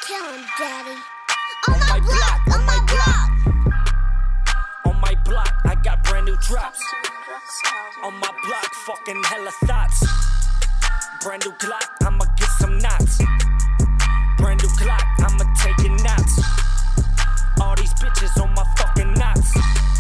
Tell him, Daddy. On my block, on my block. On my block, I got brand new drops. On my block, fucking hella thoughts. Brand new Glock, I'ma get some knots. Brand new Glock, I'ma take your knots. All these bitches on my fucking knots.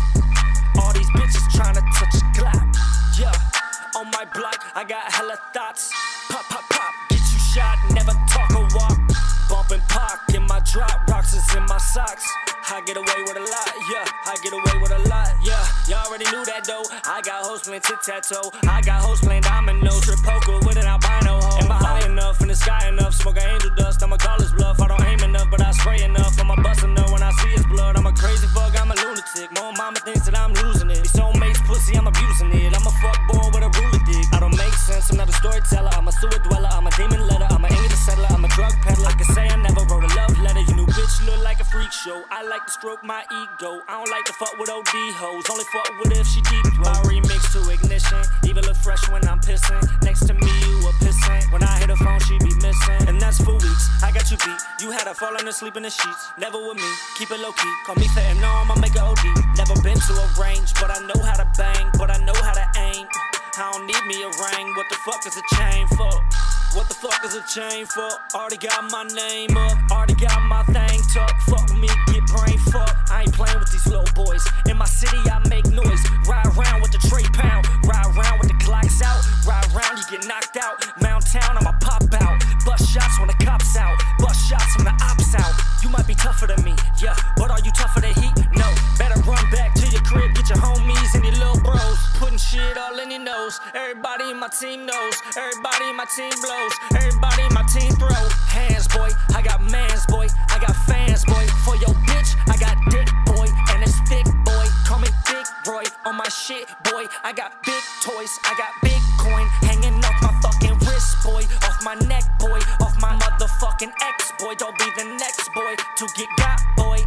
All these bitches tryna touch a Glock. Yeah, on my block, I got hella thoughts. Pop, pop, pop, get you shot, never talk or walk. Bump and park in my drop, rocks is in my socks. I get away with a lot, yeah, I get away with a lot, yeah. Y'all already knew that though. I got hoes playing tic-tac-toe. I got hoes playing domino, trip poker with an albino hoe. Am I high enough, in the sky enough? Smoke angel dust, I'ma call his bluff. I don't aim enough, but I spray enough. I'ma bust enough when I see his blood. I'm a crazy fuck, I'm a lunatic. My mama thinks that I'm losing it. These soulmates pussy, I'm abusing it. I'm a fuck boy with a ruler dick. I don't make sense, I'm not a storyteller. I'm a sewer dweller, I'm a demon letter. I'm an English settler, I'm a drug peddler. I can say I never wrote a love letter. You new bitch look like a freak show. I like to stroke my ego. I don't like to fuck with OD hoes. Only fuck with if she deep throat. I remix to ignition. Even look fresh when I'm pissing. Next to me, you a pissing. When I hit the phone, she be missing. And that's for weeks. I got you beat. You had her falling asleep in the sheets. Never with me. Keep it low key. Call me fat and no, I'ma make a OD. Never been to a range, but I know how to bang. But I know how to aim. I don't need me a ring. What the fuck is a chain for? What the fuck is a chain for? Already got my name up. Already got my thing tucked. Fuck with me, get brain fucked. I ain't playing with these little boys. In my city, I make noise. Ride around with the tray pound. Ride around with the Glocks out. Ride around, you get knocked out. Mound town, I'ma pop out. Bust shots when the cops out. Bust shots when the ops out. You might be tougher than me, yeah. But are you tougher than heat? No. Better run back to your crib. Get your homies and your little bros. Putting shit all in your nose. Everybody in my team knows. Everybody in my team blows. Everybody in my team throw hands, boy. I got mans, boy. I got fans, boy. For your bitch, I got dick, boy. And it's thick, boy. Call me Big Roy. On my shit, boy. I got big toys. I got big coin hanging off my fucking wrist, boy. Off my neck, boy. Off my motherfucking ex, boy. Don't be the next boy to get got, boy.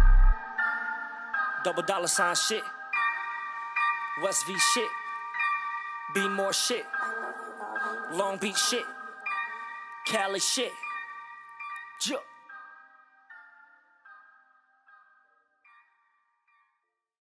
Double dollar sign shit. West V shit. Be more shit. Long Beach shit. Cali shit. Yeah.